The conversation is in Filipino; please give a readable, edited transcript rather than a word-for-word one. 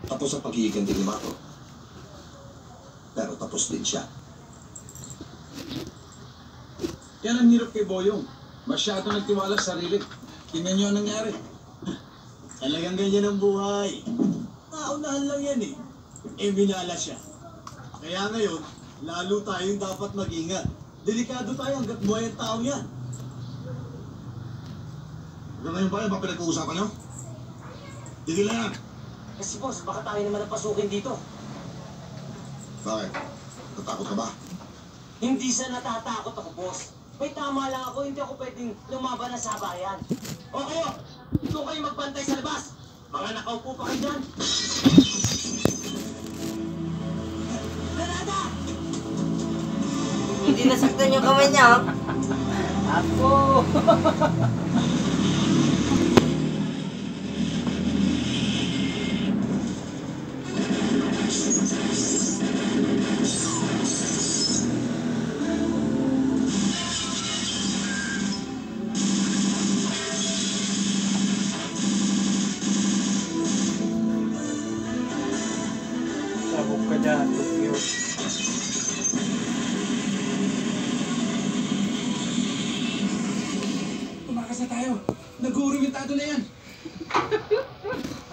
Tapos ang pagiging ni Mato. Pero tapos din siya. Yan ang hirap kay Boyong. Masyado nagtiwala sa sarili. Tingnan niyo ang nangyari. Talagang ganyan ang buhay. Naunahan lang yan eh. Minala siya. Kaya ngayon, lalo tayong dapat mag-ingat. Delikado tayo hanggat buhay ang tao yan. Hanggang ngayon ba yung mga pinag-uusapan nyo? Tigil na yan! Kasi boss, baka tayo naman ang pasukin dito. Bakit? Natakot ka ba? Hindi sa natatakot ako, boss. May tama lang ako, hindi ako pwedeng lumaban na sa bayan. O kayo, doon kayo magbantay sa labas. Mga nakaupo pa kayo dyan. Nanada! Hindi nasaktan yung kamay niya, oh. Ako! Sabog ka dyan, Tokyo. Tumakas na tayo. Nag-uurimentado na yan.